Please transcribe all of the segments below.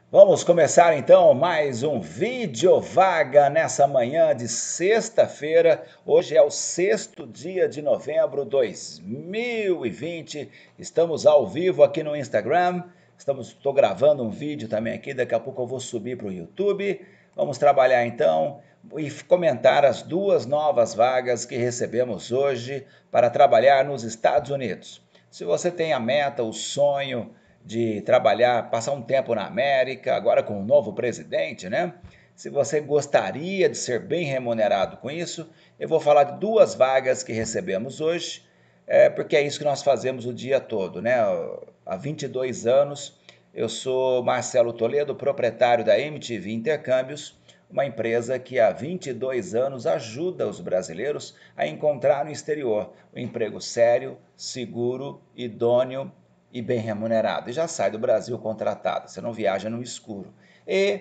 Vamos começar então mais um vídeo vaga nessa manhã de sexta-feira. Hoje é o sexto dia de novembro de 2020. Estamos ao vivo aqui no Instagram. Estou gravando um vídeo também aqui. Daqui a pouco eu vou subir para o YouTube. Vamos trabalhar então e comentar as duas novas vagas que recebemos hoje para trabalhar nos Estados Unidos. Se você tem a meta, o sonho de trabalhar, passar um tempo na América, agora com um novo presidente, né? Se você gostaria de ser bem remunerado com isso, eu vou falar de duas vagas que recebemos hoje, porque é isso que nós fazemos o dia todo, né? Há 22 anos, eu sou Marcelo Toledo, proprietário da MTV Intercâmbios, uma empresa que há 22 anos ajuda os brasileiros a encontrar no exterior um emprego sério, seguro, idôneo e bem remunerado. E já sai do Brasil contratado, você não viaja no escuro. E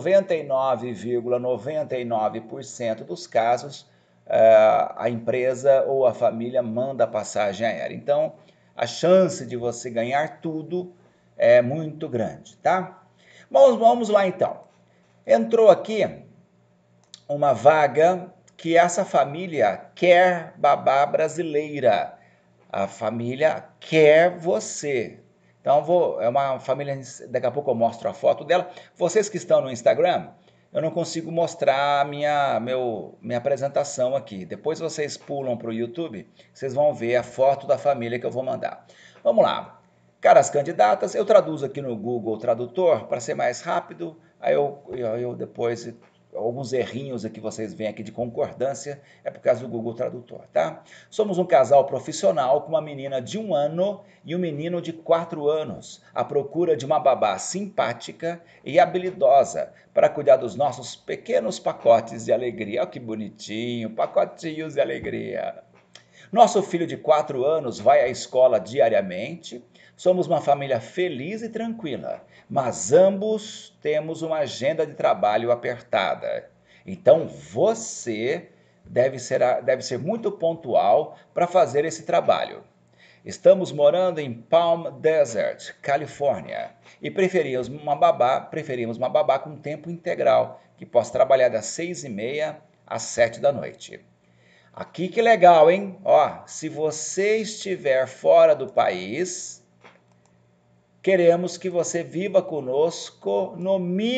99,99% dos casos, a empresa ou a família manda a passagem aérea. Então, a chance de você ganhar tudo é muito grande, tá? Vamos lá então. Entrou aqui uma vaga que essa família quer babá brasileira. A família quer você. Então é uma família, daqui a pouco eu mostro a foto dela. Vocês que estão no Instagram, eu não consigo mostrar minha apresentação aqui. Depois vocês pulam para o YouTube, vocês vão ver a foto da família que eu vou mandar. Vamos lá. Caras candidatas, eu traduzo aqui no Google Tradutor para ser mais rápido. Aí eu depois alguns errinhos aqui vocês veem aqui de concordância, é por causa do Google Tradutor, tá? Somos um casal profissional com uma menina de 1 ano e um menino de 4 anos, à procura de uma babá simpática e habilidosa para cuidar dos nossos pequenos pacotes de alegria. Olha que bonitinho, pacotinhos de alegria. Nosso filho de 4 anos vai à escola diariamente. Somos uma família feliz e tranquila, mas ambos temos uma agenda de trabalho apertada. Então você deve ser muito pontual para fazer esse trabalho. Estamos morando em Palm Desert, Califórnia, e preferimos uma babá com tempo integral, que possa trabalhar das 6h30 às 7 da noite. Aqui que legal, hein? Ó, se você estiver fora do país, queremos que você viva conosco no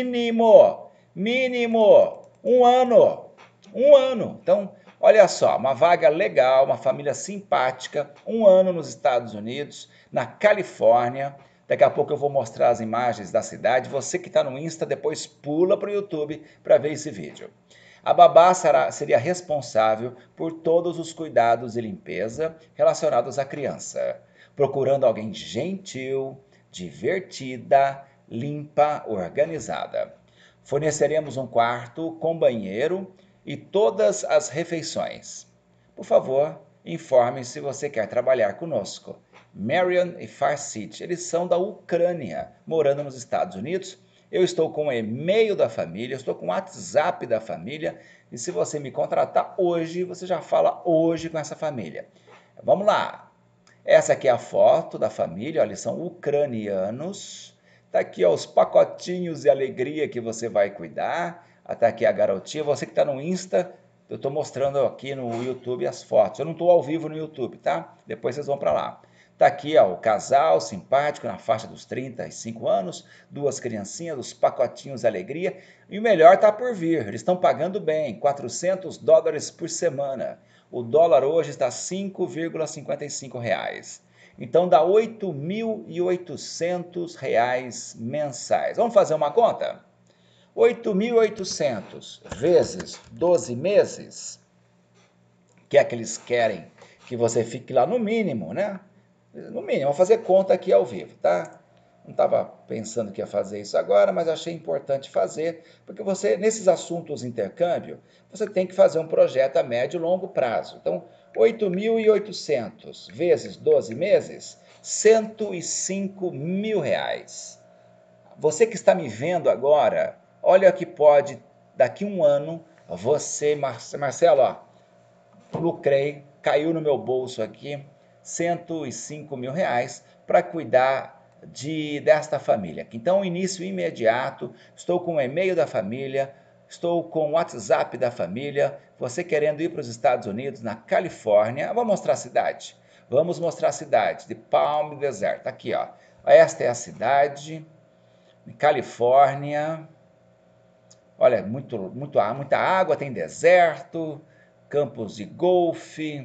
mínimo, 1 ano. 1 ano. Então, olha só, uma vaga legal, uma família simpática, 1 ano nos Estados Unidos, na Califórnia. Daqui a pouco eu vou mostrar as imagens da cidade. Você que está no Insta, depois pula para o YouTube para ver esse vídeo. A babá seria responsável por todos os cuidados e limpeza relacionados à criança, procurando alguém gentil, divertida, limpa, organizada. Forneceremos um quarto com banheiro e todas as refeições. Por favor, informe se você quer trabalhar conosco. Marion e Farsit, eles são da Ucrânia, morando nos Estados Unidos. Eu estou com o e-mail da família, estou com o WhatsApp da família. E se você me contratar hoje, você já fala hoje com essa família. Vamos lá. Essa aqui é a foto da família, olha, eles são ucranianos. Tá aqui ó, os pacotinhos de alegria que você vai cuidar. Tá aqui a garotinha. Você que está no Insta, eu estou mostrando aqui no YouTube as fotos. Eu não estou ao vivo no YouTube, tá? Depois vocês vão para lá. Tá aqui ó, o casal simpático na faixa dos 35 anos, duas criancinhas, os pacotinhos de alegria. E o melhor está por vir, eles estão pagando bem, $400 por semana. O dólar hoje está R$ 5,55. Então dá R$ 8.800 mensais. Vamos fazer uma conta? 8.800 vezes 12 meses, que é que eles querem que você fique lá no mínimo, né? No mínimo, vou fazer conta aqui ao vivo, tá? Não estava pensando que ia fazer isso agora, mas achei importante fazer, porque você, nesses assuntos intercâmbio, você tem que fazer um projeto a médio e longo prazo. Então, 8.800 vezes 12 meses, R$ 105.000. Você que está me vendo agora, olha que pode, daqui 1 ano, você, Marcelo, ó, caiu no meu bolso aqui R$ 105.000 para cuidar desta família. Então, início imediato, estou com o e-mail da família, estou com o WhatsApp da família, você querendo ir para os Estados Unidos, na Califórnia. Vou mostrar a cidade. Vamos mostrar a cidade de Palm Desert. Aqui, ó. Esta é a cidade, Califórnia. Olha, muita água, tem deserto, campos de golfe,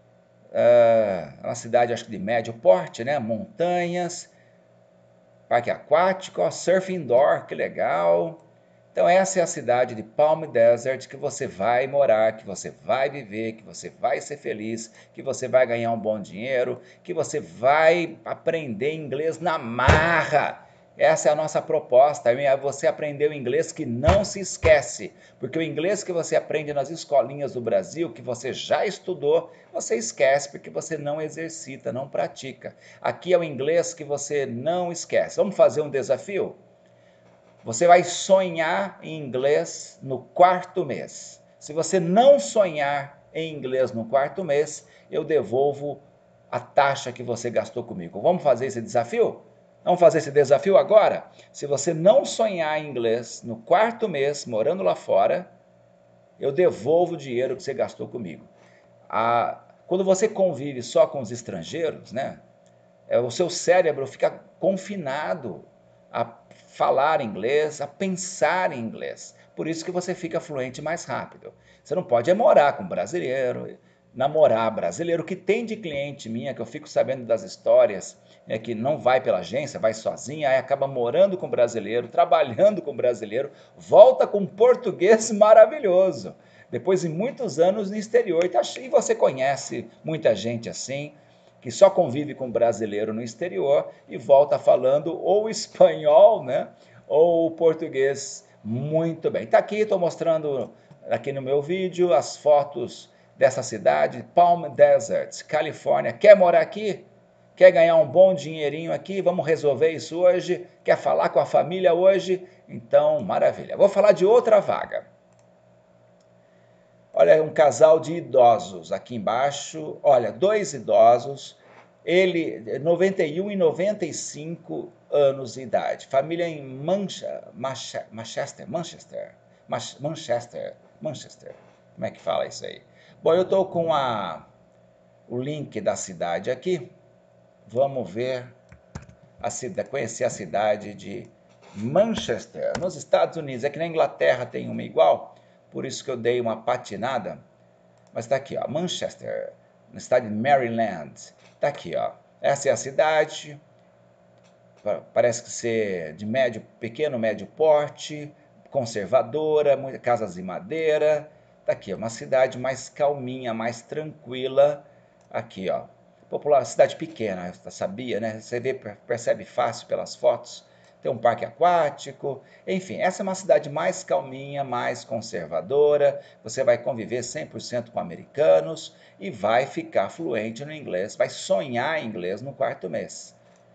uma cidade acho que de médio porte, né? Montanhas, parque aquático, ó, surf indoor, que legal. Então essa é a cidade de Palm Desert que você vai morar, que você vai viver, que você vai ser feliz, que você vai ganhar um bom dinheiro, que você vai aprender inglês na marra. Essa é a nossa proposta, é você aprender o inglês que não se esquece, porque o inglês que você aprende nas escolinhas do Brasil, que você já estudou, você esquece porque você não exercita, não pratica. Aqui é o inglês que você não esquece. Vamos fazer um desafio? Você vai sonhar em inglês no quarto mês. Se você não sonhar em inglês no quarto mês, eu devolvo a taxa que você gastou comigo. Vamos fazer esse desafio? Vamos fazer esse desafio agora? Se você não sonhar em inglês no quarto mês, morando lá fora, eu devolvo o dinheiro que você gastou comigo. Quando você convive só com os estrangeiros, né, o seu cérebro fica confinado a falar inglês, a pensar em inglês. Por isso que você fica fluente mais rápido. Você não pode morar com brasileiro, namorar brasileiro, que tem de cliente minha, que eu fico sabendo das histórias, que não vai pela agência, vai sozinha, aí acaba morando com brasileiro, trabalhando com brasileiro, volta com português maravilhoso. Depois de muitos anos no exterior, e você conhece muita gente assim, que só convive com brasileiro no exterior e volta falando ou espanhol, né, ou português muito bem. Tá aqui, estou mostrando aqui no meu vídeo as fotos dessa cidade, Palm Desert, Califórnia. Quer morar aqui? Quer ganhar um bom dinheirinho aqui? Vamos resolver isso hoje? Quer falar com a família hoje? Então, maravilha. Vou falar de outra vaga. Olha, um casal de idosos aqui embaixo. Olha, dois idosos. Ele, 91 e 95 anos de idade. Família em Manchester. Como é que fala isso aí? Bom, eu estou com o link da cidade aqui. Vamos ver, conhecer a cidade de Manchester, nos Estados Unidos. É que na Inglaterra tem uma igual, por isso que eu dei uma patinada. Mas está aqui, ó, Manchester, no estado de Maryland. Está aqui, ó. Essa é a cidade. Parece que ser de pequeno, médio porte, conservadora, muitas casas de madeira. Está aqui, ó, uma cidade mais calminha, mais tranquila. Aqui, ó. Popular, cidade pequena, sabia, né? Você percebe fácil pelas fotos. Tem um parque aquático, enfim, essa é uma cidade mais calminha, mais conservadora, você vai conviver 100% com americanos e vai ficar fluente no inglês, vai sonhar em inglês no quarto mês.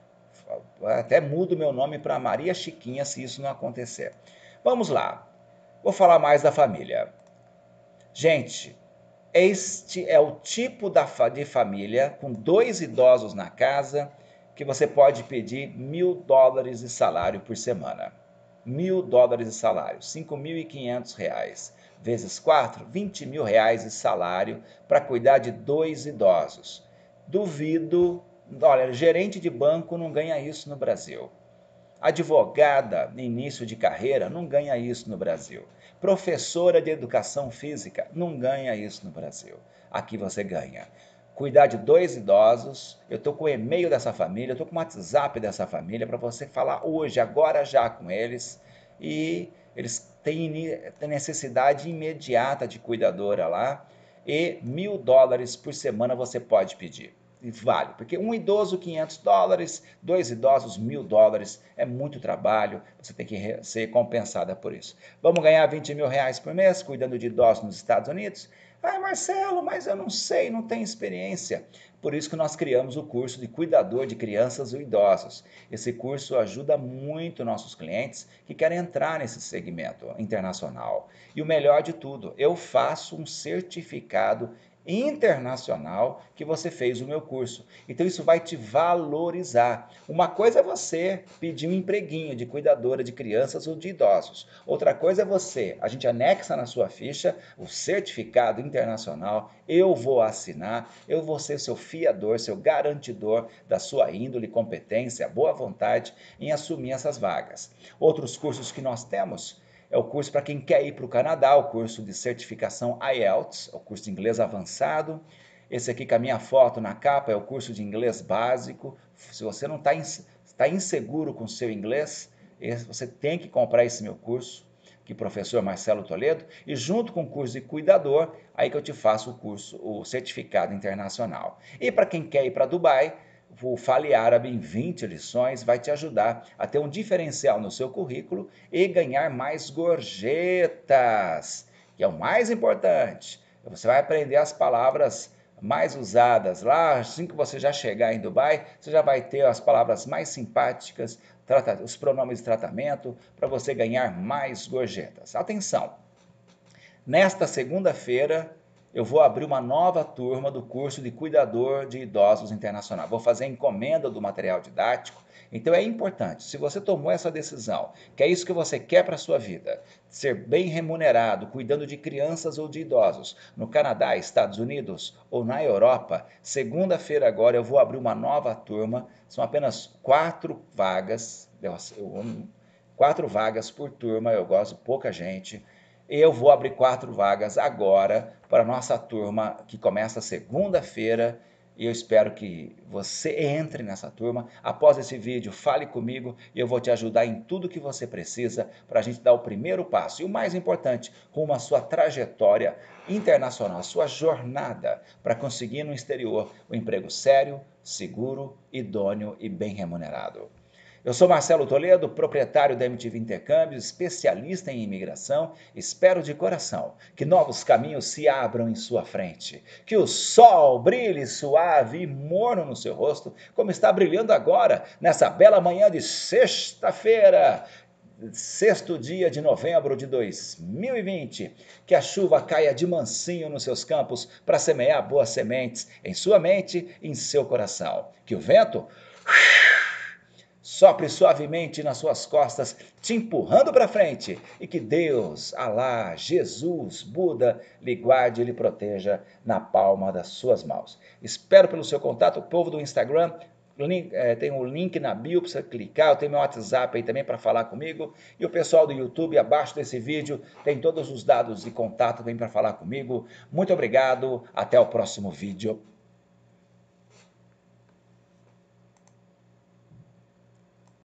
Até mudo meu nome para Maria Chiquinha se isso não acontecer. Vamos lá, vou falar mais da família. Gente, este é o tipo de família com dois idosos na casa que você pode pedir $1.000 de salário por semana. $1.000 de salário, R$5.500. Vezes 4, R$20.000 de salário para cuidar de dois idosos. Duvido, olha, gerente de banco não ganha isso no Brasil. Advogada no início de carreira não ganha isso no Brasil. Professora de educação física não ganha isso no Brasil. Aqui você ganha. Cuidar de dois idosos, eu estou com o e-mail dessa família, eu estou com o WhatsApp dessa família para você falar hoje, agora já com eles. E eles têm necessidade imediata de cuidadora lá. E $1.000 por semana você pode pedir. Vale, porque um idoso $500, dois idosos $1.000, é muito trabalho, você tem que ser compensada por isso. Vamos ganhar R$20.000 por mês cuidando de idosos nos Estados Unidos? Ah, Marcelo, mas eu não sei, não tenho experiência. Por isso que nós criamos o curso de cuidador de crianças e idosos. Esse curso ajuda muito nossos clientes que querem entrar nesse segmento internacional. E o melhor de tudo, eu faço um certificado internacional que você fez o meu curso. Então isso vai te valorizar. Uma coisa é você pedir um empreguinho de cuidadora de crianças ou de idosos. Outra coisa é a gente anexa na sua ficha o certificado internacional, eu vou assinar, eu vou ser seu fiador, seu garantidor da sua índole, competência, boa vontade em assumir essas vagas. Outros cursos que nós temos é o curso para quem quer ir para o Canadá, o curso de certificação IELTS, o curso de inglês avançado. Esse aqui com a minha foto na capa é o curso de inglês básico. Se você não está inseguro com o seu inglês, você tem que comprar esse meu curso, que professor Marcelo Toledo, e junto com o curso de cuidador, aí que eu te faço o curso, o certificado internacional. E para quem quer ir para Dubai, o Fale Árabe em 20 lições vai te ajudar a ter um diferencial no seu currículo e ganhar mais gorjetas, que é o mais importante. Você vai aprender as palavras mais usadas lá, assim que você já chegar em Dubai, você já vai ter as palavras mais simpáticas, os pronomes de tratamento, para você ganhar mais gorjetas. Atenção! Nesta segunda-feira, eu vou abrir uma nova turma do curso de Cuidador de Idosos Internacional. Vou fazer a encomenda do material didático. Então é importante, se você tomou essa decisão, que é isso que você quer para a sua vida, ser bem remunerado, cuidando de crianças ou de idosos, no Canadá, Estados Unidos ou na Europa, segunda-feira agora eu vou abrir uma nova turma, são apenas 4 vagas, 4 vagas por turma, eu gosto, pouca gente. Eu vou abrir 4 vagas agora para a nossa turma que começa segunda-feira e eu espero que você entre nessa turma. Após esse vídeo, fale comigo e eu vou te ajudar em tudo que você precisa para a gente dar o primeiro passo. E o mais importante, rumo à sua trajetória internacional, a sua jornada para conseguir no exterior um emprego sério, seguro, idôneo e bem remunerado. Eu sou Marcelo Toledo, proprietário da MTV Intercâmbios, especialista em imigração. Espero de coração que novos caminhos se abram em sua frente, que o sol brilhe suave e morno no seu rosto, como está brilhando agora, nessa bela manhã de sexta-feira, 6º dia de novembro de 2020. Que a chuva caia de mansinho nos seus campos para semear boas sementes em sua mente e em seu coração. Que o vento sopre suavemente nas suas costas, te empurrando para frente. E que Deus, Alá, Jesus, Buda, lhe guarde e lhe proteja na palma das suas mãos. Espero pelo seu contato, o povo do Instagram. Tem um link na bio para você clicar, eu tenho meu WhatsApp aí também para falar comigo. E o pessoal do YouTube, abaixo desse vídeo, tem todos os dados de contato também para falar comigo. Muito obrigado, até o próximo vídeo.